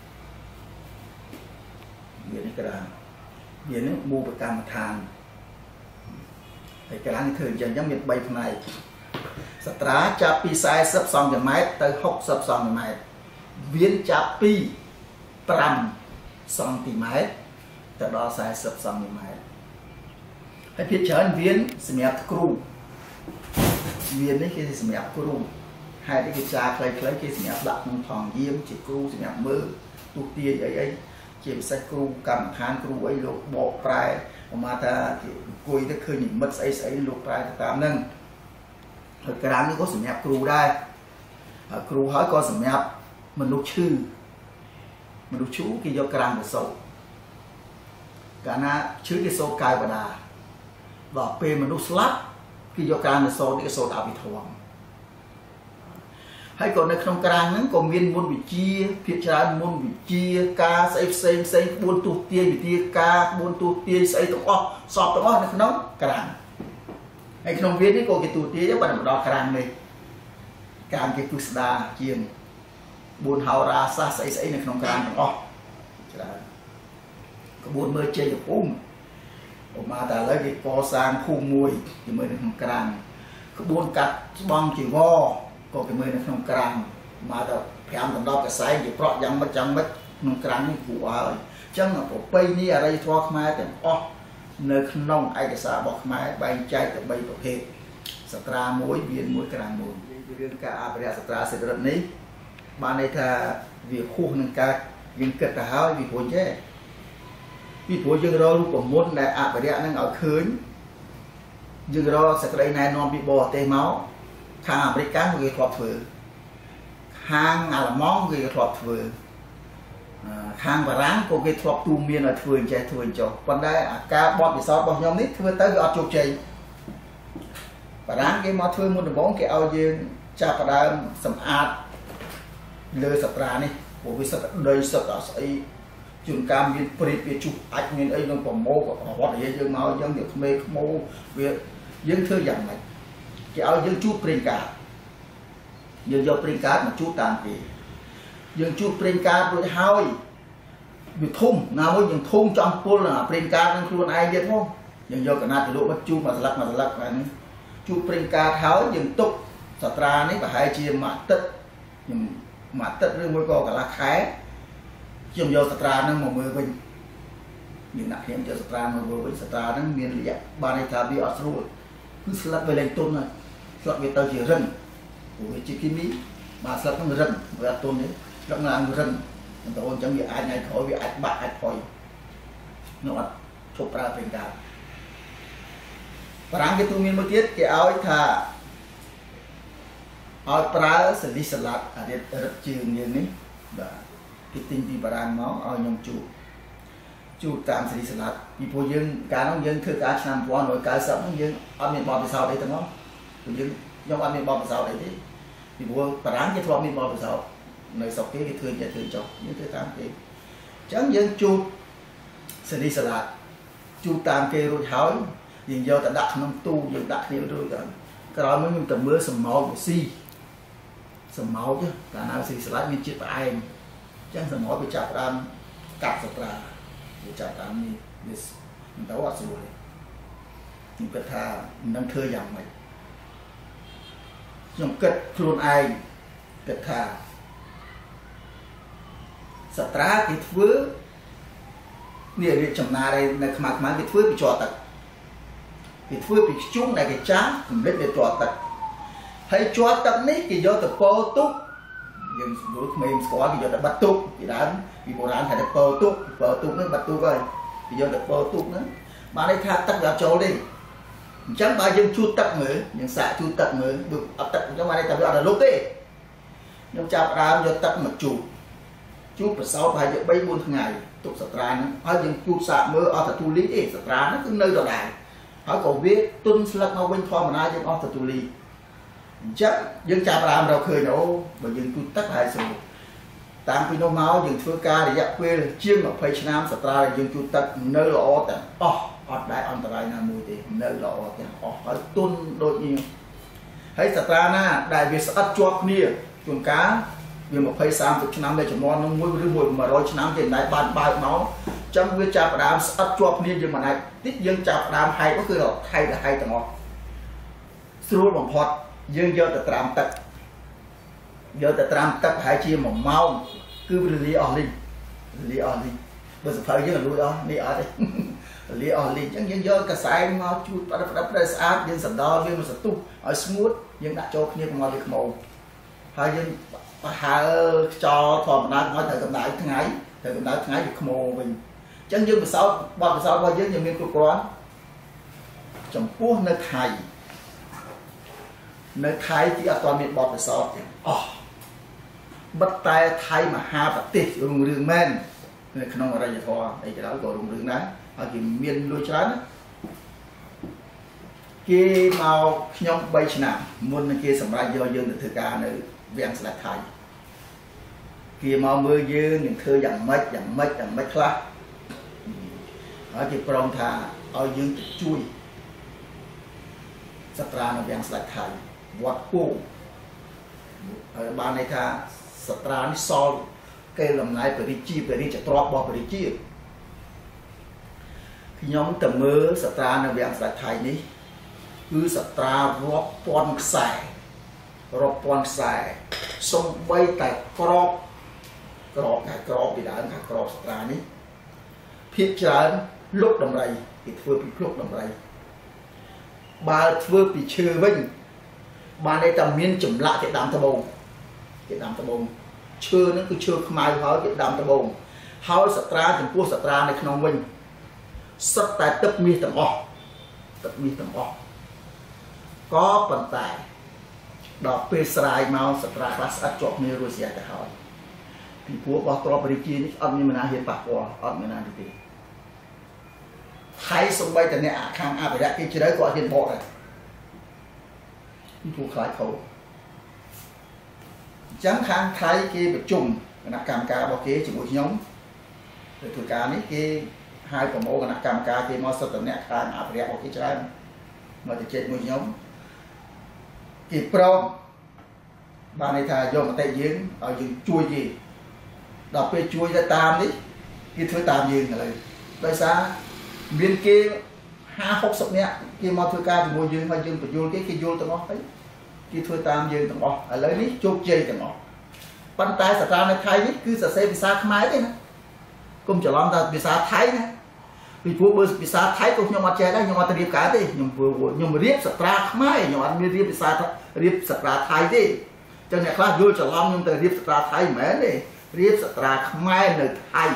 viết đấy cảng viết đấy mua một cam than thì cái này thường dành cho miền Bắc này stra chạp pi sai sấp xong trăm mét tới hốc sấp xong trăm mét viên chạp pi pram cm từ đó sai sấp xong trăm mét hay phía trên viên xem ép cru viên đấy cái xem ép cru hai cái cha lấy lấy cái xem ép đặt thòng diêm chỉ cru xem ép mơ tu tia ấy ấy chỉ sai cru cầm than cru ấy lộ bộ prai mà ta cùi ta khơi nhìn mất ấy ấy lục prai tám nâng hồi cái đám nó có sủng nhạc cừu đây cừu hỏi có sủng nhạc mình lục chư mình lục chú cái do càng của sầu cả na chữ cái sầu cài và đà và p mình lục slap cái do càng của sầu cái sầu đã bị thòng hay cònในក្នុងក្រាំងហ្នឹងក៏មានមុនវិជាភាគច្រើនមុនវិជាការស្អីផ្សេងផ្សេងក្បួនទូទាយវិទ្យាការក្បួនទូទាយស្អីទាំងអស់សពទាំងអស់នៅក្នុងក្រាំងហើយក្នុងវានេះក៏គេទូទាយបានមកដល់ក្រាំងនេះក្រាំងគេទុស្ដាជាងបួនហោរាសាស្អីស្អីនៅក្នុងក្រាំងទាំងអស់ច្រើនក្បួនមើលជ័យភូមិឧបមាតែឥឡូវគេកសាងភូមិមួយជាមួយនៅក្នុងក្រាំងក្បួនកាត់ស្បង់ជីវរក៏គេមើលនៅក្នុងក្រាំងមកដល់ប្រាំដណ្ដប់កសែងជាប្រក់យ៉ាងម៉េចយ៉ាងម៉េចក្នុងក្រាំងនេះគួរហើយអញ្ចឹងប្រពៃនេះអរិយធម៌ខ្មែរទាំងអស់នៅក្នុងឯកសាររបស់ខ្មែរបែងចែកទៅបីប្រភេទសត្រាមួយវៀនមួយក្រាំងមួយរឿងការអភិរក្សសត្រាសេដ្ឋរិទ្ធនេះបានន័យថាវាខុសនឹងការយើងគិតទៅហើយពីព្រោះចេះពីព្រោះយើងរករូបមន្តដែលអភិរក្សនឹងឲ្យឃើញយើងរកសក្តិណែនាំពីបរទេសមកខាងអាមេរិកគេធ្លាប់ធ្វើខាងអាល្លឺម៉ង់គេធ្លាប់ធ្វើខាងបារាំងក៏គេធ្លាប់ទូមានឲ្យធ្វើអញ្ចេះធ្វើអញ្ចោះប៉ុន្តែអាការបត់ពិសោធន៍របស់ខ្ញុំនេះធ្វើទៅវាអត់ជោគជ័យបារាំងគេមកធ្វើមុនដំបូងគេឲ្យយើងចាប់ផ្ដើមសម្អាតលើសត្រានេះព្រោះវាសត្វដីសត្វស្អីជួនកាលមានព្រាតវាជុះអាចមានអីនឹងប្រមោក៏ប្រវត្តិនិយាយយើងមកអញ្ចឹងវាក្មេងខ្មោវាយើងធ្វើយ៉ាងម៉េចគេឲ្យយើងជួបប្រេងកាតយើងយកប្រេងកាតមកជួបតាមគេយើងជួបប្រេងកាតរួចហើយវាធំណាមួយយើងធំចំពុលអាប្រេងកាតនឹងខ្លួនឯងទៀតផងយើងយកកណាត់ទៅលក់មកជូតមកស្លឹកមកស្លឹកហ្នឹងជូតប្រេងកាតហើយយើងទុកសត្រានេះប្រហែលជាមួយអាទិត្យខ្ញុំមួយអាទិត្យឬមួយក៏កន្លះខែខ្ញុំយកសត្រាហ្នឹងមកមើលវិញយើងដាក់ខ្ញុំយកសត្រាមកមើលវិញសត្រាហ្នឹងមានរយៈបានន័យថាវាអត់ស្រួលគឺស្លឹកវាលែងទុនហើយស្លឹកវាទៅជារឹងព្រោះវាជាគីមីបាទស្លឹកហ្នឹងរឹងវាអត់ទុនទេស្លឹកហ្នឹងរឹងបន្តអញ្ចឹងវាអាចថ្ងៃក្រោយវាអាចបាក់អាចផុយនោះអត់ឈប់ប្រើប្រេងកាតបារាំងគេទូមានមួយទៀតគេឲ្យថាឲ្យប្រើសាលីសាឡាត់អារឹតរឹតជើងយើងនេះបាទគេទិញពីបារាំងមកឲ្យខ្ញុំជូតជូតតាមសាលីសាឡាត់ពីព្រោះយើងកាលនោះយើងធ្វើការឆ្នាំmột nghìn chín trăm chín mươiហ្នឹងយើងអត់មានបទពិសោធន៍អីទាំងអស់ព្រោះយើងខ្ញុំអត់មានបទពិសោធន៍អីទេពីព្រោះបារាំងគេធ្លាប់មានបទពិសោធន៍នៅស្រុកគេគេធ្វើចេះធ្វើចុះយើងធ្វើតាមគេអញ្ចឹងយើងជូតសាលីសាឡាត់ជូតតាមគេរួចហើយយើងយកទៅដាក់ក្នុងទូយើងដាក់គ្នារួចទៅក្រោយមកខ្ញុំទៅមើលសម្ោកវាស៊ីសម្ោកកាលណាស៊ីស្លាច់មានជាតិផ្អែមអញ្ចឹងសម្ោកវាចាប់ដើមកាប់សត្រាវាចាប់ដើមនេះវាមិនទៅអត់ស្រួលទេខ្ញុំគិតថាមិនដឹងធ្វើយ៉ាងម៉េចខ្ញុំគិតខ្លួនឯងគិតថាសត្រាគេធ្វើនេះរៀបចំណារនៅខ្មៅខ្មៅគេធ្វើពីជាប់ទឹកគេធ្វើពីខ្ជុំដែលគេចាស់កម្រិតវាជាប់ទឹកហើយជាប់ទឹកនេះគេយកទៅពោទុកយើងស្រួលក្មេងស្គាល់គេយកទៅបាត់ទុកពីដើមពីបុរាណគេទៅពោទុកពោទុកហ្នឹងបាត់ទុកហើយគេយកទៅពោទុកហ្នឹងបានន័យថាទឹកវាអត់ចូលទេអញ្ចឹងបើយើងជូតទឹកមើលយើងសាកជូតទឹកមើលអត់ទឹកអញ្ចឹងបានន័យថាវាអត់រលុបទេខ្ញុំចាប់ដើមយកទឹកមកជូតជូតប្រសោតប្រហែលជាបីបួនថ្ងៃទុកសត្រាហ្នឹងហើយយើងជូតសាកមើលអត់ទទួលីទេសត្រាហ្នឹងគឺនៅដដែលហើយក៏វាទុនស្លឹកមកវិញធម្មតាយើងអស់ទទួលីអញ្ចឹងយើងចាប់ដើមរកឃើញអូបើយើងជូតទឹកហើយស្រួលតាមពីនោះមកយើងធ្វើការរយៈពេលជាងยี่สิบឆ្នាំសត្រាដែលយើងជូតទឹកនៅល្អទាំងអស់អត់ដែលអន្តរាយណាមួយទេនៅល្អទាំងអស់ហើយទុនដូចនេះហើយសត្រាណាដែលវាស្អិតជាប់គ្នាជួនកាលវាยี่สิบ สามสิบឆ្នាំដែលចំនួននោះមួយឬមួយmột trămឆ្នាំគេមិនដែលបានបើកមកអញ្ចឹងវាចាប់ផ្ដើមស្អិតជាប់គ្នាយើងមិនអាចតិចយើងចាប់ផ្ដើមហែកនោះគឺហែកទៅហែកទាំងអស់ស្រួលបំផុតយើងយកទៅត្រាំទឹកយកទៅត្រាំទឹកប្រហែលជាមួយម៉ោងគឺវាលាអស់លីងលាអស់លីងបើសភៅយើងលួចអស់នេះអត់ទេលាអស់លីងអញ្ចឹងយើងយកកសែងមកជូតប្រដិបប្រដិស្អាតយើងសណ្ដោវាមកសន្ទុះឲ្យស្ងួតយើងដាក់ចូលគ្នាកុំឲ្យវាខ្មៅហើយយើងបះហើខ្យល់ធម្មតាមកត្រូវកម្ដៅថ្ងៃត្រូវកម្ដៅថ្ងៃវាខ្មៅវិញអញ្ចឹងយើងបសោតបត់បសោតរបស់យើងយើងមានគ្រប់គ្រាន់ចំពោះនៅថៃនៅថៃទីអត់ទាន់មានបទពិសោធន៍ទេអស់បិទតែថៃមហាប្រទេសរុងរឿងមែននៅក្នុងអរិយធម៌អីក៏ដោយក៏រុងរឿងដែរហើយគេមានលុយច្រើនគេមកខ្ញុំបីឆ្នាំមុននឹងគេសម្រេចយកយើងទៅធ្វើការនៅវាំងស្ដេចថៃគេមកមើលយើងនឹងធ្វើយ៉ាងម៉េចយ៉ាងម៉េចយ៉ាងម៉េចខ្លះហើយគេព្រមថាឲ្យយើងទៅជួយសត្រានៅវាំងស្ដេចថៃវត្តពូហើយបានន័យថាសត្រានេះសល់គេលំណៃបរិជាបរិជាទ្របរបស់បរិជាខ្ញុំទៅមើលសត្រានៅវាំងស្ដេចថៃនេះគឺសត្រារាប់ពាន់ខ្សែរាប់ពាន់ខ្សែសំបីតែក្របក្របតែក្របពីដើមថាក្របសត្រានេះភាគច្រើនលុកដំរីគេធ្វើពីភ្លុកដំរីបើធ្វើពីឈើវិញបានន័យថាមានចម្លាក់គេដាំត្បូងគេដាំត្បូងឈើហ្នឹងគឺឈើខ្មៅហើយគេដាំត្បូងហើយសត្រាចំពោះសត្រានៅក្នុងវិញសុទ្ធតែទឹកមាសទាំងអស់ទឹកមាសទាំងអស់ក៏ប៉ុន្តែដល់ពេលស្រាយមកសត្រាខ្លះស្អិតជាប់គ្នារួចស្រេចទៅហើយពីព្រោះរបស់ទ្រព្យរាជានេះអត់មានមណាហ៊ានប៉ះពាល់អត់មានណាទេហើយសំបីតអ្នកខាងអភិរក្សគេជ្រៅក៏អត់ហ៊ានបកដែរពីព្រោះខ្លាចខូចអញ្ចឹងខាងថៃគេប្រជុំគណៈកម្មការរបស់គេជាមួយខ្ញុំទៅធ្វើការនេះគេហៅប្រមូលគណៈកម្មការគេមកសិទ្ធិអ្នកខាងអភិរក្សរបស់គេច្រើនមកទៅជែកមួយខ្ញុំគេព្រមបានន័យថាយកមតិយើងឲ្យយើងជួយគេដល់ពេលជួយទៅតាមនេះគេធ្វើតាមយើងឥឡូវដោយសារមានគេห้าหกสิบនាក់គេមកធ្វើការជាមួយយើងហើយយើងបញ្យល់គេគេយល់ទាំងអស់ហើយគេធ្វើតាមយើងទាំងអស់ឥឡូវនេះជោគជ័យទាំងអស់ប៉ុន្តែសាស្ត្រានៅថៃនេះគឺសរសេរភាសាខ្មែរទេណាកុំច្រឡំថាភាសាថៃណាពីព្រោះបើភាសាថៃក៏ខ្ញុំអត់ចេះដែរខ្ញុំអត់ទៅរៀបការទេខ្ញុំខ្ញុំរៀបសាស្ត្រាខ្មែរខ្ញុំអត់មានរៀបភាសារៀបសាស្ត្រាថៃទេចឹងអ្នកខ្លះយល់ច្រឡំខ្ញុំទៅរៀបសាស្ត្រាថៃមិនមែនទេរៀបសាស្ត្រាខ្មែរនៅថៃ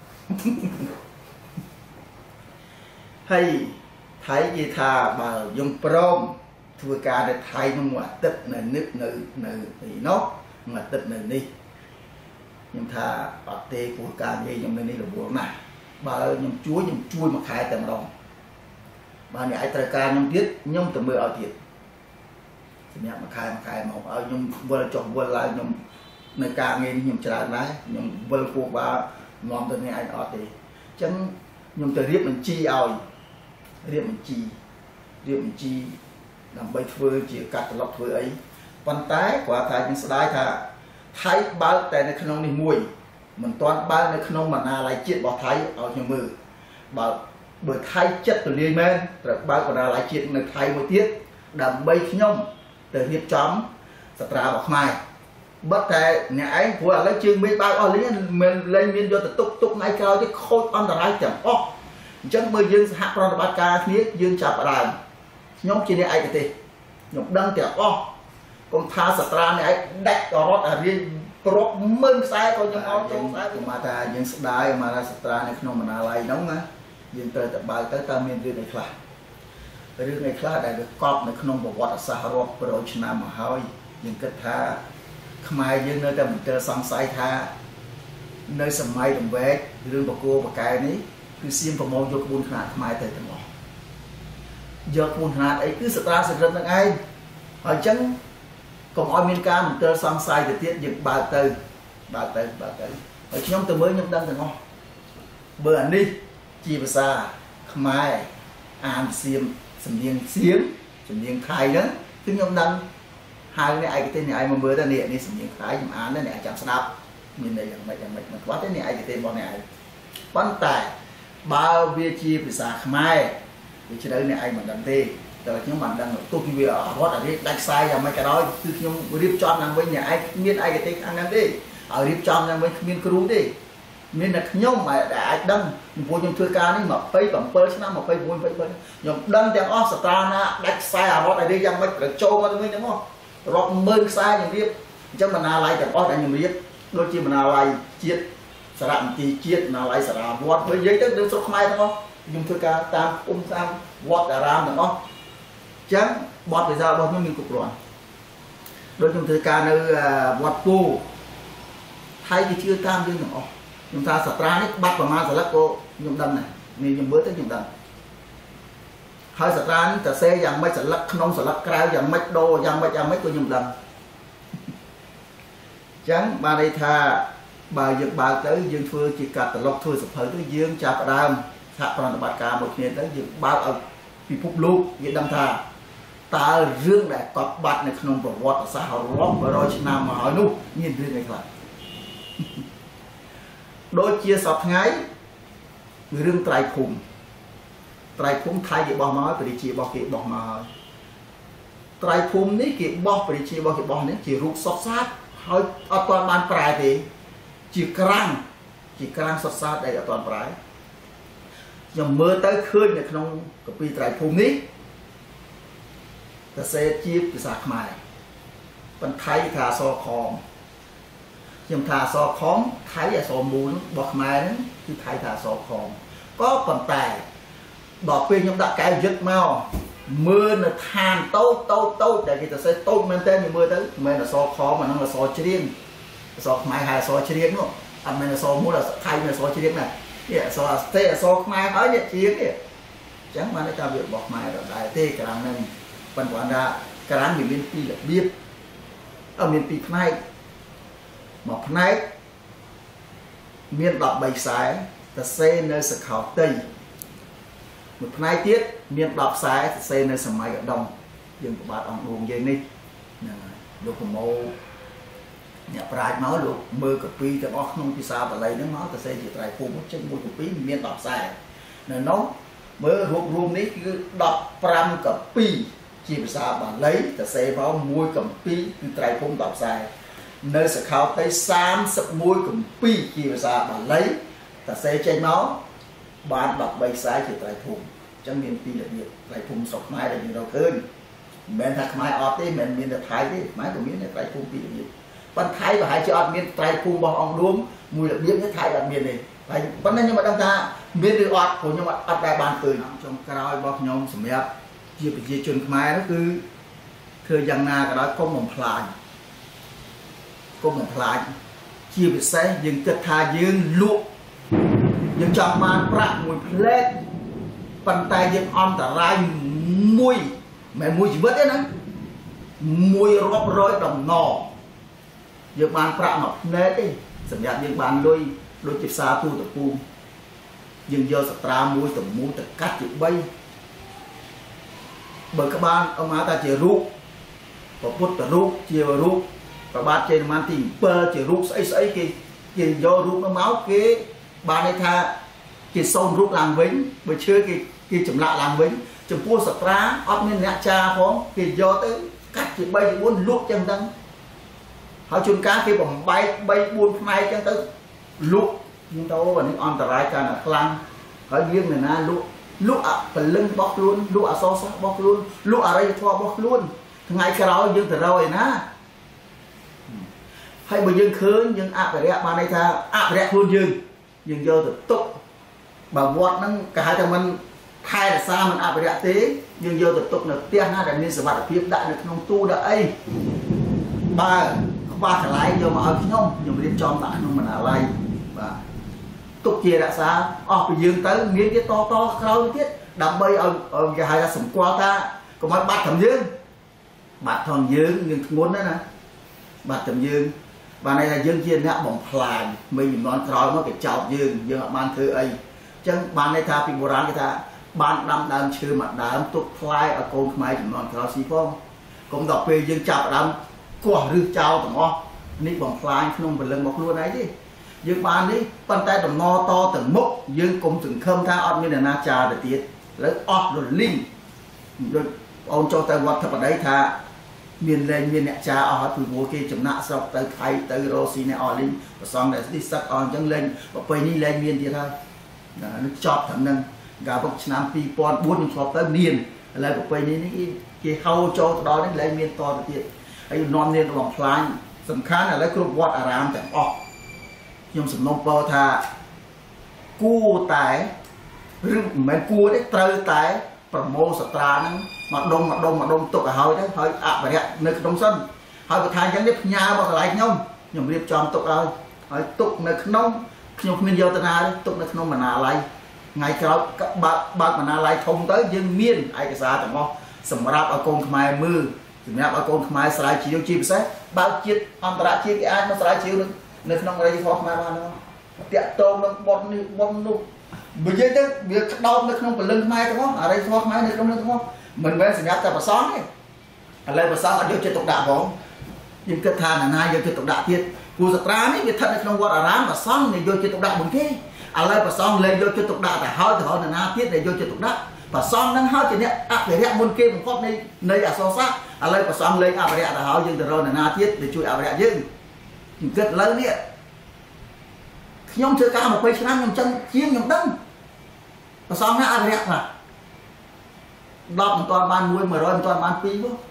ហើយថៃគេថាបើខ្ញុំព្រមធ្វើការនៅថៃមួយអាទិត្យនៅនឹកនៅនៅទីនោះមួយអាទិត្យនៅនេះខ្ញុំថាអត់ទេព្រោះការងារខ្ញុំនៅនេះរវល់ណាស់បើខ្ញុំជួយខ្ញុំជួយមួយខែតែម្ដងបើអ្នកឯងត្រូវការខ្ញុំទៀតខ្ញុំទៅមើលឲ្យទៀតសម្រាប់មួយខែមួយខែមកឲ្យខ្ញុំវិលចុះវិលឡើងខ្ញុំនៅការងារនេះខ្ញុំច្រើនដែរខ្ញុំវិលគោះបើនាំទៅអ្នកឯងអត់ទេអញ្ចឹងខ្ញុំទៅរៀបបញ្ជីឲ្យរៀបបញ្ជីរៀបបញ្ជីដើម្បីធ្វើជាកាត់ត្រឡប់ធ្វើអីប៉ុន្តែគាត់ថាយើងស្ដាយថាថៃបើកតែនៅក្នុងនេះមួយមិនទាន់បើកនៅក្នុងបណ្ណាល័យជាតិរបស់ថៃឲ្យខ្ញុំមើលបើបើថៃចិត្តទលាយមែនត្រូវបើកបណ្ណាល័យជាតិនៅថៃមួយទៀតដើម្បីខ្ញុំទៅរៀបចំសាត្រារបស់ខ្មែរបិទតែអ្នកឯងព្រោះឥឡូវជើងមេឃបើកអស់លេងមិនលែងមានយកទៅទុកទុកថ្ងៃក្រោយទេខូចអន្តរាយទាំងអស់អញ្ចឹងបើយើងសហប្រតិបត្តិការគ្នាយើងចាប់ផ្ដើមខ្ញុំជាអ្នកឯកទេសខ្ញុំដឹងទាំងអស់កុំថាសាត្រាអ្នកឯងដាច់រត់អារៀងប្រប់ម៉ឺនខ្សែក៏ខ្ញុំអត់ចូលខ្សែខ្ញុំមកថាយើងស្ដាយមកថាសាត្រានៅក្នុងបណ្ណាល័យហ្នឹងណាយើងត្រូវតែបើកទៅតើមានរឿងអីខ្លះរឿងអីខ្លះដែលវាកប់នៅក្នុងប្រវត្តិសាស្ត្ររាប់រយឆ្នាំមកហើយយើងគិតថាខ្មែរយើងនៅតែមិនទាន់សង្ស័យថានៅសម័យដំវែករឿងបកគោបកែនេះគឺសៀមប្រមូលយកក្បួនខ្នាតខ្មែរទៅទាំងអស់យកក្បួនខ្នាតអីគឺសាត្រាសិរិទ្ធនឹងឯងហើយអញ្ចឹងកុំឲ្យមានការមិនទាន់សង្ស័យទៅទៀតយើងបើកទៅបើកទៅបើកទៅហើយខ្ញុំទៅមើលខ្ញុំដឹងទាំងអស់បើអានេះជាភាសាខ្មែរអានសៀមសំនៀងសៀមសំនៀងថៃហ្នឹងគឺខ្ញុំដឹងហើយអ្នកឯកទេសអ្នកឯងមកមើលទៅនេះនេះសំនៀងថៃខ្ញុំអានទៅអ្នកចាំស្ដាប់មានន័យយ៉ាងម៉េចយ៉ាងម៉េចមិនខ្វះទេអ្នកឯកទេសរបស់អ្នកឯងប៉ុន្តែបើវាជាភាសាខ្មែរវាជ្រៅអ្នកឯងមិនដឹងទេតែខ្ញុំមិនដឹងទោះពីវារត់អានេះដាច់ខ្សែយ៉ាងម៉េចក៏ដោយគឺខ្ញុំរៀបចំឡើងវិញអ្នកឯងមានឯកទេសខាងហ្នឹងទេឲ្យរៀបចំឡើងវិញគ្មានគ្រូទេមានតែខ្ញុំដែលអាចដឹងព្រោះខ្ញុំធ្វើការនេះยี่สิบเจ็ดឆ្នាំยี่สิบหก ยี่สิบเจ็ดខ្ញុំដឹងទាំងអស់សាត្រាណាដាច់ខ្សែអារត់អានេះយ៉ាងម៉េចក៏ចូលមកទៅវិញទាំងអស់រាប់ម៉ឺនខ្សែខ្ញុំរៀបអញ្ចឹងបណ្ណាល័យទាំងអស់ដែលខ្ញុំរៀបដូចជាបណ្ណាល័យជាតិសារមន្ទីរជាតិបណ្ណាល័យសារាវត្តបើនិយាយទៅដូចស្រុកខ្មែរទាំងអស់ខ្ញុំធ្វើការតាមគុំតាមវត្តអារាមទាំងអស់អញ្ចឹងបទពិសោធន៍របស់ខ្ញុំមានគ្រប់គ្រាន់ដូចខ្ញុំធ្វើការនៅវត្តគោថៃគេជឿតាមយើងទាំងអស់ខ្ញុំថាសាត្រានេះបាត់ប្រមាណសន្លឹកក៏ខ្ញុំដឹងដែរនេះខ្ញុំមើលទៅខ្ញុំដឹងហើយសាត្រានេះតសេយ៉ាងម៉េចសន្លឹកក្នុងសន្លឹកក្រៅយ៉ាងម៉េចដូរយ៉ាងម៉េចយ៉ាងម៉េចក៏ខ្ញុំដឹងអញ្ចឹងបានន័យថាបើយើងបើកទៅយើងធ្វើជាកាត់ត្រឡប់ធ្វើសភៅទៅយើងចាប់ផ្ដើមសហប្រតិបត្តិការមួយគ្នាទៅយើងបើកឲ្យពិភពលោកគេដឹងថាតើរឿងដែលកប់បាត់នៅក្នុងប្រវត្តិសាស្ត្ររាប់រយឆ្នាំមកហើយនោះមានរឿងអីខ្លះដូចជាសពថ្ងៃរឿងត្រៃភូមិត្រៃភូមិថៃគេបោះមកហើយប្រជារបស់គេបោះមកហើយត្រៃភូមិនេះគេបោះប្រជារបស់គេបោះនេះជារូបសុទ្ធសាធហើយអត់ទាន់បានប្រែទេជាក្រាំងជាក្រាំងសុទ្ធសាធដែលអត់ទាន់ប្រែខ្ញុំមើលទៅឃើញនៅក្នុងកាពីត្រៃភូមិនេះសរសេរជាភាសាខ្មែរប៉ុន្តែថៃថាអក្សរខមខ្ញុំថាអក្សរខមថៃអក្សរមូលរបស់ខ្មែរហ្នឹងគឺថៃថាអក្សរខមក៏ប៉ុន្តែដល់ពេលខ្ញុំដាក់កែវយឹតមកមើលនៅឋានតូចតូចតូចដែលគេសរសេរតូចមែនតើខ្ញុំមើលទៅមិនមែនអក្សរខមអាហ្នឹងអក្សរច្រៀងអក្សរខ្មែរហៅអក្សរច្រៀងនោះអត់មែនអក្សរមូលថៃមានអក្សរច្រៀងណានេះអក្សរអស្ទេអក្សរខ្មែរហើយនេះច្រៀងទេអញ្ចឹងបានតែវារបស់ខ្មែរដដែលទេក្រាំងហ្នឹងប៉ុន្តែគាត់ថាក្រាំងវាមានពីររបៀបអត់មានពីរផ្នែកមួយផ្នែកមានដប់បីខ្សែសរសេរនៅសខោតីមួយផ្នែកទៀតមានដប់ខ្សែសរសេរនៅសម័យឧត្តមយើងប្របាទអង្គឌួងយើងនេះហ្នឹងហើយលោកប្រមោអ្នកប្រាជ្ញមកលោកមើលកាពីទាំងអស់ក្នុងភាសាបាលីហ្នឹងមកទៅសេជាត្រៃភូមិចេញមួយកាពីមានដប់ខ្សែនៅនោះមើលរូបរួមនេះគឺដប់ប្រាំកាពីជាភាសាបាលីទៅសេមកមួយកាពីគឺត្រៃភូមិដប់ខ្សែនៅសកលតីសាមសិបមួយកាពីជាភាសាបាលីទៅសេចេញមកបានដប់បីខ្សែជាត្រៃភូមិអញ្ចឹងមានពីររបៀបត្រៃភូមិស្រុកខ្មែរដែលយើងរកឃើញមិនមែនថាខ្មែរអត់ទេមិនមែនមានតែថៃទេខ្មែរក៏មានត្រៃភូមិពីររបៀបប៉ុន្តែថៃប្រហែលជាអត់មានត្រៃភូមិរបស់អង្គរួមមួយរបៀបនេះថៃអត់មានទេហើយប៉ុន្តែខ្ញុំមិនដឹងថាមានឬអត់ព្រោះខ្ញុំអត់ដែរបានឃើញចុងក្រោយរបស់ខ្ញុំសម្រាប់ជាប្រជាជនខ្មែរនោះគឺធ្វើយ៉ាងណាក៏ដោយកុំបំផ្លាញកុំបំផ្លាញជាពិសេសយើងគិតថាយើងលក់យើងចង់បានប្រាក់មួយផ្លែតប៉ុន្តែយើងអន្តរាយមួយមិនមួយជីវិតទេណាមួយរាប់រយដំណយើងបានប្រាក់មួយផ្លែតទេសម្រាប់យើងបានលុយដូចជាផ្សារទូទៅពូយើងយកសត្រាមួយទៅមូលទៅកាត់ជាបីបើក្បាលអមថាជារូបព្រះពុទ្ធរូបជារូបប្របាទជ័យនមន្ទីbảyជារូបស្អីស្អីគេគេយករូបនោះមកគេបានន័យថាគេសូនរូបឡើងវិញបើឈើគេគេចម្លាក់ឡើងវិញចំពោះសត្រាអត់មានអ្នកចាផងគេយកទៅកាត់ជាបីជាបួនលក់ចឹងហ្នឹងហើយជួនកាលគេបំបែកបីបួនផ្នែកចឹងទៅលក់យើងទៅអានេះអន្តរាយកាន់តែខ្លាំងហើយយើងនៅណាលក់លក់អពលឹងរបស់ខ្លួនលក់អសរសាស្ត្ររបស់ខ្លួនលក់អរិយធម៌របស់ខ្លួនថ្ងៃក្រោយយើងទៅរកឯណាហើយបើយើងឃើញយើងអភិរក្សបានន័យថាអភិរក្សខ្លួនយើងយើងយកទៅទុកបើវត្តហ្នឹងគេហៅថាមិនថែរក្សាមិនអភិរក្សទេយើងយកទៅទុកនៅផ្ទះណាដែលមានសុវត្ថិភាពដាក់នៅក្នុងទូដាក់អីបើខ្វះកន្លែងយកមកឲ្យខ្ញុំខ្ញុំរៀបចំដាក់ក្នុងបណ្ណាល័យបាទទុកជារក្សាអស់ពីយើងទៅមានទៀតតតក្រោយទៀតដើម្បីឲ្យគេហៅថាសម្គាល់ថាកុំឲ្យបាត់ត្រឹមយើងបាត់ថងយើងយើងធ្ងន់ណាស់ណាបាត់ត្រឹមយើងបានន័យថាយើងជាអ្នកបំផ្លាញមេចំនួនក្រោយមកគេចោទយើងយើងអត់បានធ្វើអីអញ្ចឹងបានន័យថាពីបុរាណគេថាបានដាំដើមឈើមួយដើមទុកផ្លែឲ្យកូនខ្មែរចំនួនក្រោយស៊ីផងកុំដល់ពេលយើងចាប់ដើមគោះឬចោលទាំងអស់នេះបំផ្លាញក្នុងពលឹងរបស់ខ្លួនឯងទេយើងបាននេះប៉ុន្តែដំណតទៅមុខយើងកុំសង្ឃឹមថាអត់មានអ្នកណាចាទៅទៀតឥឡូវអស់រលីងដូចបងចុះទៅវត្តធិបតីថាមានលែងមានអ្នកចាអស់ហើយពីព្រោះគេចំណាក់ស្រុកទៅខៃទៅរស់ស៊ីអ្នកអស់លីងប្រសងតែស្ទីសឹកអស់អញ្ចឹងលែងប្រពៃនេះលែងមានទៀតហើយនេះចប់ត្រឹមហ្នឹងកាលពុកឆ្នាំពីរពាន់បួនខ្ញុំធ្លាប់ទៅមានឥឡូវប្រពៃនេះនេះគេហៅចូលទៅដល់នេះលែងមានតទៅទៀតហើយនាំនាងរបស់ផ្លាញសំខាន់ឥឡូវគ្រប់វត្តអារាមទាំងអស់ខ្ញុំសំណូមពរថាគួរតែឬមិនមែនគួរទេត្រូវតែប្រមូលសត្រាហ្នឹងមកដុំមកដុំមកដុំទុកឲ្យហើយទៅហើយអភិរក្សនៅក្នុងសិនហើយបើថាអញ្ចឹងនេះផ្ញើមកកន្លែងខ្ញុំខ្ញុំរៀបចំទុកឲ្យហើយទុកនៅក្នុងខ្ញុំគ្មានយកទៅណាទេទុកនៅក្នុងបណ្ណាល័យថ្ងៃក្រោយបើកបើកបណ្ណាល័យធំទៅយើងមានឯកសារទាំងអស់សម្រាប់ឲ្យកូនខ្មែរមើលសម្រាប់ឲ្យកូនខ្មែរស្រាវជ្រាវជាពិសេសបើជាតិអន្តរជាតិគេអាចមកស្រាវជ្រាវនៅក្នុងអរិយធម៌ខ្មែរបានហ្នឹងតាក់ទងនឹងបុណ្យនេះបុណ្យនោះបើនិយាយទៅវាក្តោបនៅក្នុងពលឹងខ្មែរទាំងអស់អរិយធម៌ខ្មែរនៅក្នុងនោះទាំងអស់មិនមែនសម្រាប់តែប្រសងទេឥឡូវប្រសងអត់យកចិត្តទុកដាក់ផងខ្ញុំគិតថាណានាយកចិត្តទុកដាក់ទៀតគូសត្រានេះវាស្ថិតនៅក្នុងវត្តអារាមប្រសងនេះយកចិត្តទុកដាក់មុនគេឥឡូវប្រសងលែងយកចិត្តទុកដាក់ទៅហើយទៅហើយណានាទៀតដែលយកចិត្តទុកដាក់ប្រសងនឹងហើយជាអ្នកអភិរក្សមុនគេបំផុតនៃនៃអក្សរសាស្ត្រឥឡូវប្រសងលែងអភិរក្សទៅហើយយើងទៅរកណានាទៀតដែលជួយអភិរក្សយើងខ្ញុំគិតឥឡូវនេះខ្ញុំធ្វើការยี่สิบឆ្នាំខ្ញុំចឹងជាងខ្ញុំដឹងប្រសងណាអភិរក្សខ្លះដប់មិនទាន់បានមួយមួយរយមិនទាន់បានពីរមក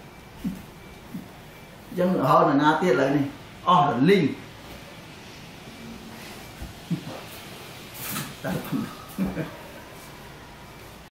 ចឹងរហូតណានាទៀតឥឡូវនេះអស់រលីងតែ